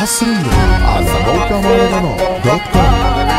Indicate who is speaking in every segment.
Speaker 1: حصريا على موقع مهرجانات.com.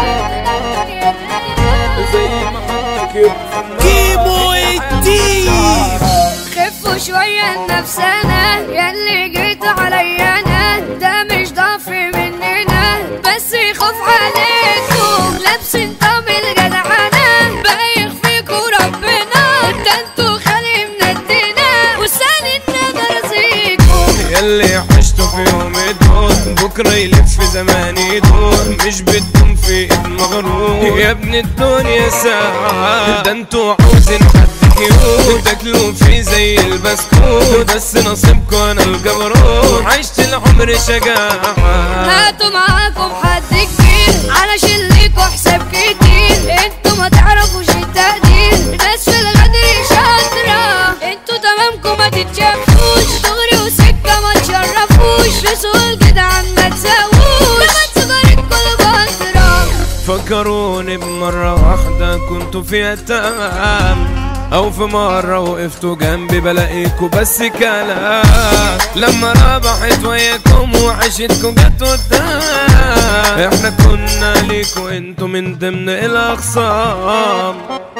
Speaker 2: كيمو الدين
Speaker 3: خفوا شوية لنفسنا ياللي جيت عليا انا، ده مش ضعف مننا بس يخاف عليكم، لابسين طعم الجدعنة بايخ فيكوا ربنا، ده انتوا خالي مندنا وسالي النجر زيكم.
Speaker 2: ياللي عشتوا في يوم الدور بكرة يلف زمان يدور، مش بدكم في ايد مغرور يا ابن الدنيا ساعة، ده انتوا عاوزين حد كيوت تاكلوا فيه زي البسكوت، بس نصيبكم انا الجبروت عشت العمر شجاعة.
Speaker 3: هاتوا معاكم حد كبير علشان ليكوا حساب كتير، انتوا ما تعرفوش التقدير، ناس في الغدر شاطرة، انتوا تمامكم ما تتشافوش، دغري وسكة ما تشرفوش، رسول جدعان ما تساووش، لما تبارك كل بطرة.
Speaker 2: فكروني بمرة واحدة كنتوا فيها تمام، او في مرة وقفتوا جنبي بلاقيكوا بس كلام، لما ربحت وياكم وعشتكوا جت قدام، احنا كنا ليكوا انتوا من ضمن الاخصام.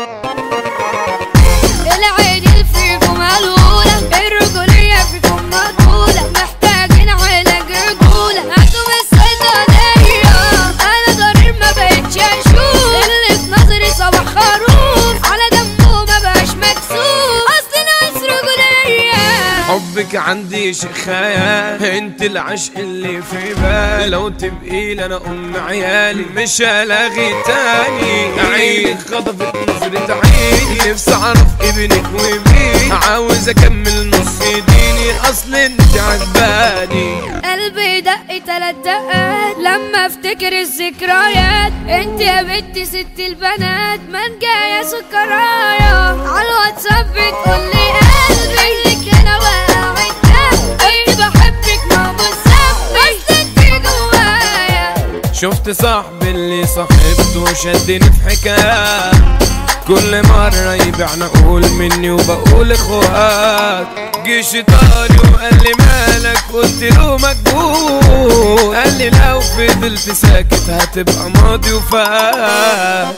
Speaker 3: العيد فيكم ملولة، الرجولية فيكم مقتولة، محتاجين علاج رجولة، هاتوا من الصيدلية، انا ضرير ما بقتش اشوف، اللي في نظري صباح خروف، على دمه ما بقاش مكسوف، اصل ناس رجولية.
Speaker 2: حبك عندي شيء خيال، انت العشق اللي في بالي، لو تبقي لي انا ام عيالي مش هلاغي تاني، عينك خطفت نظرة عيني، نفسي اعرف ابنك ومين، عاوز اكمل نص ديني اصل انت عجباني.
Speaker 3: قلبي دق 3 دقات لما افتكر الذكريات، انت يا بنتي ست البنات منجاية سكرايا، على الواتساب بتقولي قلبي لك انا وقعت انت بحبك ما بصبي، اصل انت جوايا.
Speaker 2: شفت صاحبي اللي صاحبته شدني في حكاية، كل مرة يبيعنا اقول مني وبقول اخوات، جه شيطاني وقال لي مالك قلت له مجبور، قال لي لو فضلت ساكت هتبقى ماضي وفات،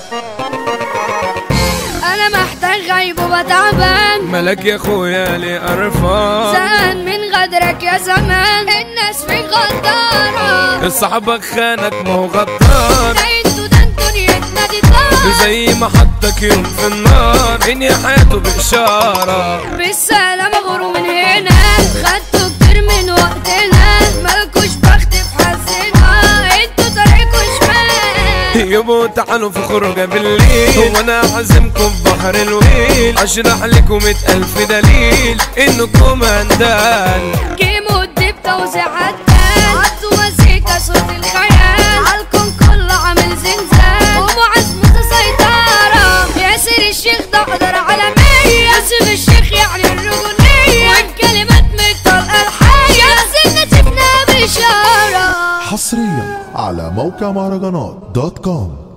Speaker 3: انا محتاج غيب وبتعبان،
Speaker 2: مالك يا اخويا ليه قرفان،
Speaker 3: زهقان من غدرك يا زمان، الناس فيك غدارة،
Speaker 2: صاحبك خانك ما هو غدار،
Speaker 3: ده انتوا دنيتنا دي طار،
Speaker 2: زي ما حطك يوم في النار انهي حياته بإشارة،
Speaker 3: بالسلامة غوروا من هنا، خدتوا كتير من وقتنا، مالكوش بخت في حظنا، انتوا طريقكوا شمال.
Speaker 2: يبقوا تعالوا في خروجة بالليل وانا عازمكم في بحر الويل، اشرح لكم 100,000 دليل انكم هندان.
Speaker 3: كيمو الدب توزيع عدال، عطوا مزيكا صوت الخيال، عالكم كله عامل زنزان، ومعز متسيطرة، ياسر الشيخ ده قدر عالمية، يوسف الشيخ يعني الرجولية، والكلمات مطلقة الحية، ياسر نتفنا بإشارة.
Speaker 1: حصريا على موقع مهرجانات.com.